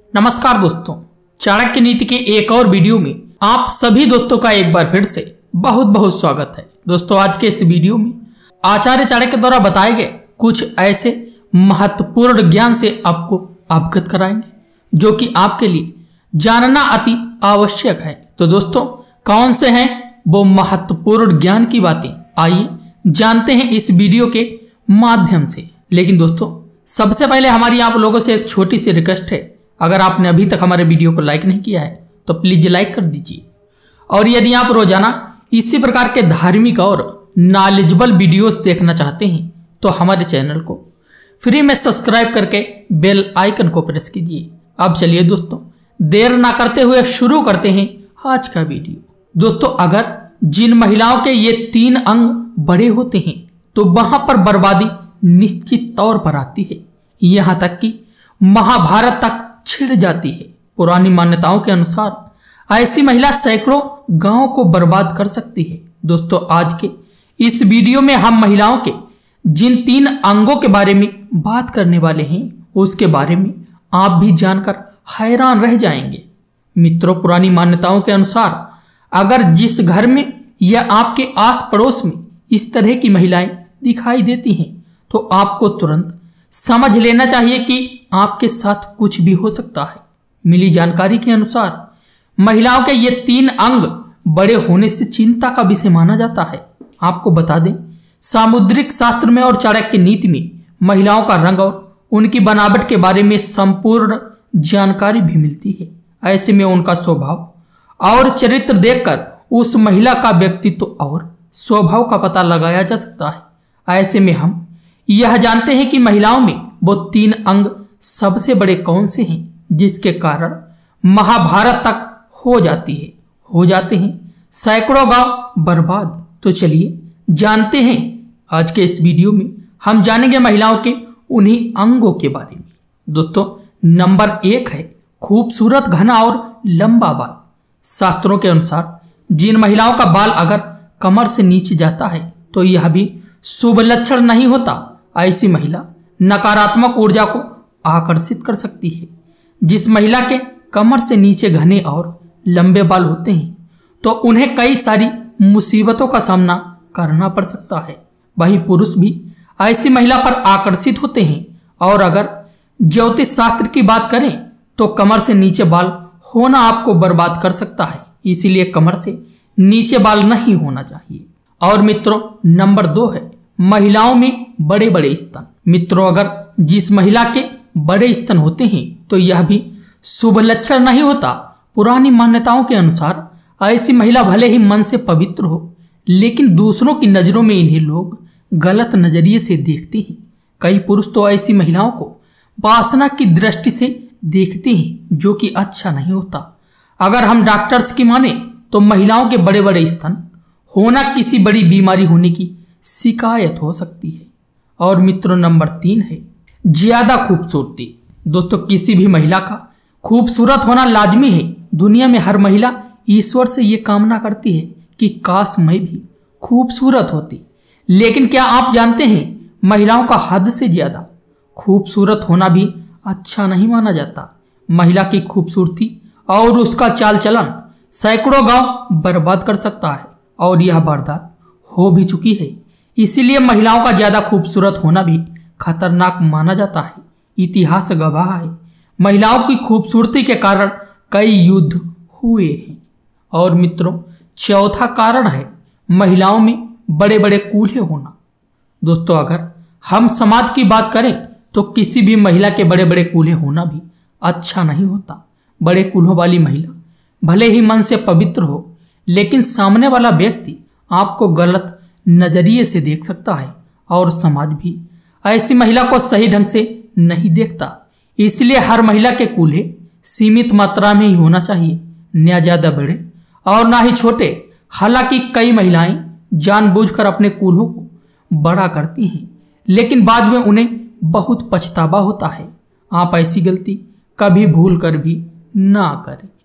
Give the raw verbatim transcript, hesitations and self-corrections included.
नमस्कार दोस्तों, चाणक्य नीति के एक और वीडियो में आप सभी दोस्तों का एक बार फिर से बहुत बहुत स्वागत है। दोस्तों, आज के इस वीडियो में आचार्य चाणक्य द्वारा बताए गए कुछ ऐसे महत्वपूर्ण ज्ञान से आपको अवगत कराएंगे जो कि आपके लिए जानना अति आवश्यक है। तो दोस्तों, कौन से हैं वो महत्वपूर्ण ज्ञान की बातें, आइए जानते हैं इस वीडियो के माध्यम से। लेकिन दोस्तों, सबसे पहले हमारी आप लोगों से एक छोटी सी रिक्वेस्ट है, अगर आपने अभी तक हमारे वीडियो को लाइक नहीं किया है तो प्लीज लाइक कर दीजिए। और यदि आप रोजाना इसी प्रकार के धार्मिक और नॉलेजेबल वीडियोस देखना चाहते हैं तो हमारे चैनल को फ्री में सब्सक्राइब करके बेल आइकन को प्रेस कीजिए। अब चलिए दोस्तों, देर ना करते हुए शुरू करते हैं आज का वीडियो। दोस्तों, अगर जिन महिलाओं के ये तीन अंग बड़े होते हैं तो वहां पर बर्बादी निश्चित तौर पर आती है, यहां तक कि महाभारत तक छिड़ जाती है। पुरानी मान्यताओं के अनुसार ऐसी महिला सैकड़ों गांवों को बर्बाद कर सकती है। दोस्तों, आज के इस वीडियो में हम महिलाओं के जिन तीन अंगों के बारे में बात करने वाले हैं उसके बारे में आप भी जानकर हैरान रह जाएंगे। मित्रों, पुरानी मान्यताओं के अनुसार अगर जिस घर में या आपके आस पड़ोस में इस तरह की महिलाएं दिखाई देती हैं तो आपको तुरंत समझ लेना चाहिए कि आपके साथ कुछ भी हो सकता है। मिली जानकारी के अनुसार महिलाओं के ये तीन अंग बड़े होने से चिंता का विषय माना जाता है। आपको बता दें, सामुद्रिक शास्त्र में और चाणक्य नीति में महिलाओं का रंग और उनकी बनावट के बारे में संपूर्ण जानकारी भी मिलती है। ऐसे में उनका स्वभाव और चरित्र देखकर उस महिला का व्यक्तित्व और स्वभाव का पता लगाया जा सकता है। ऐसे में हम यह जानते हैं कि महिलाओं में वो तीन अंग सबसे बड़े कौन से हैं जिसके कारण महाभारत तक हो जाती है हो जाते हैं सैकड़ों गांव बर्बाद। तो चलिए जानते हैं, आज के इस वीडियो में हम जानेंगे महिलाओं के उन्हीं अंगों के बारे में। दोस्तों, नंबर एक है खूबसूरत घना और लंबा बाल। शास्त्रों के अनुसार जिन महिलाओं का बाल अगर कमर से नीचे जाता है तो यह भी शुभ लक्षण नहीं होता। ऐसी महिला नकारात्मक ऊर्जा को आकर्षित कर सकती है। जिस महिला के कमर से नीचे घने और लंबे बाल होते हैं तो उन्हें कई सारी मुसीबतों का सामना करना पड़ सकता है। वहीं पुरुष भी ऐसी महिला पर आकर्षित होते हैं। और अगर ज्योतिष शास्त्र की बात करें तो कमर से नीचे बाल होना आपको बर्बाद कर सकता है, इसीलिए कमर से नीचे बाल नहीं होना चाहिए। और मित्रों, नंबर दो है महिलाओं में बड़े बड़े स्तन। मित्रों, अगर जिस महिला के बड़े स्तन होते हैं तो यह भी शुभ लक्षण नहीं होता। पुरानी मान्यताओं के अनुसार ऐसी महिला भले ही मन से पवित्र हो लेकिन दूसरों की नजरों में इन्हें लोग गलत नजरिए से देखते हैं। कई पुरुष तो ऐसी महिलाओं को वासना की दृष्टि से देखते हैं जो कि अच्छा नहीं होता। अगर हम डॉक्टर्स की माने तो महिलाओं के बड़े बड़े स्तन होना किसी बड़ी बीमारी होने की शिकायत हो सकती है। और मित्रों, नंबर तीन है ज्यादा खूबसूरती। दोस्तों, किसी भी महिला का खूबसूरत होना लाजमी है। दुनिया में हर महिला ईश्वर से ये कामना करती है कि काश मैं भी खूबसूरत होती। लेकिन क्या आप जानते हैं, महिलाओं का हद से ज्यादा खूबसूरत होना भी अच्छा नहीं माना जाता। महिला की खूबसूरती और उसका चाल चलन सैकड़ों गांव बर्बाद कर सकता है और यह वारदात हो भी चुकी है। इसीलिए महिलाओं का ज्यादा खूबसूरत होना भी खतरनाक माना जाता है। इतिहास गवाह है, महिलाओं की खूबसूरती के कारण कई युद्ध हुए हैं। और मित्रों, चौथा कारण है महिलाओं में बड़े बड़े कूल्हे होना। दोस्तों, अगर हम समाज की बात करें तो किसी भी महिला के बड़े बड़े कूल्हे होना भी अच्छा नहीं होता। बड़े कूल्हों वाली महिला भले ही मन से पवित्र हो लेकिन सामने वाला व्यक्ति आपको गलत नजरिए से देख सकता है और समाज भी ऐसी महिला को सही ढंग से नहीं देखता। इसलिए हर महिला के कूल्हे सीमित मात्रा में ही होना चाहिए, न ज्यादा बड़े और ना ही छोटे। हालांकि कई महिलाएं जानबूझकर अपने कूल्हों को बड़ा करती हैं लेकिन बाद में उन्हें बहुत पछतावा होता है। आप ऐसी गलती कभी भूल कर भी ना करें।